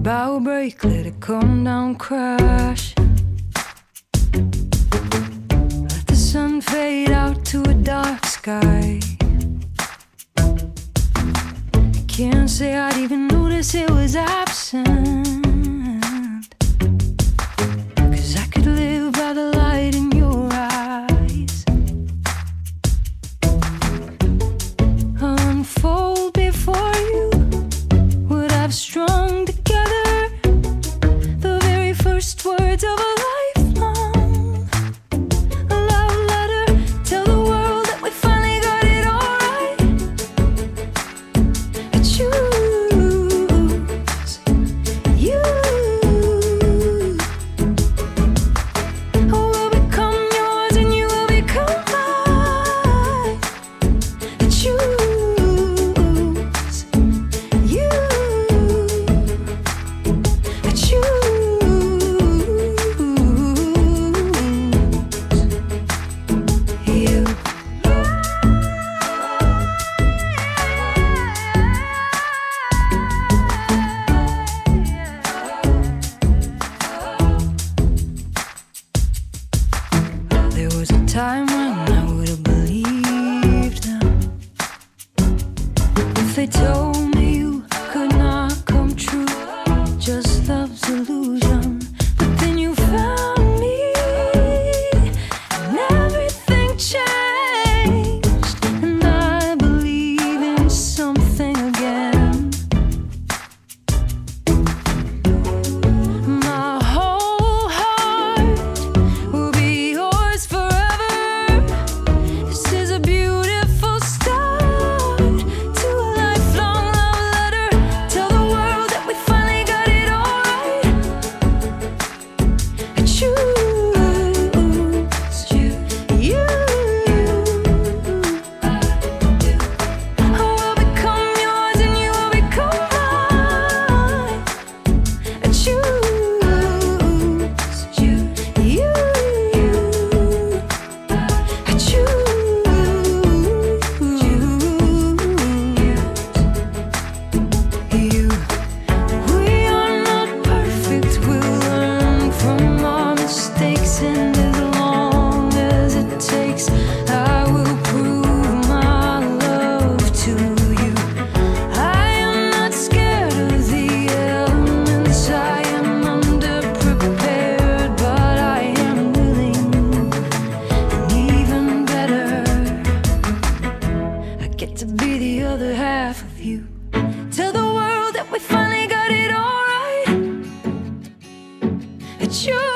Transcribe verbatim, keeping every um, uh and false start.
bow break, let it come down, crash. Let the sun fade out to a dark sky. I can't say I'd even notice it was absent, 'cause I could live by the light in your eyes. Unfold before you what I've strung together, the very first words of a lifelong, a love letter. Tell the world that we finally got it all right. I choose you. I will become yours and you will become mine. I choose you. I choose you. There was a time when I would have believed them if they told me you could not come true, just love's illusion. But then you found me and everything changed, and I believe in something again. My whole heart will be yours forever. This is a beautiful start to a lifelong love letter. Tell the world that we finally got it all right. I choose you. I will become yours and you will become mine. I choose you. I choose you. We are not perfect, we'll learn from our mistakes, and as long as it takes, I will prove my love to you. I am not scared of the elements, I am underprepared, but I am willing, and even better, I get to be the other half of you. Tell the world that we finally got it all right. I choose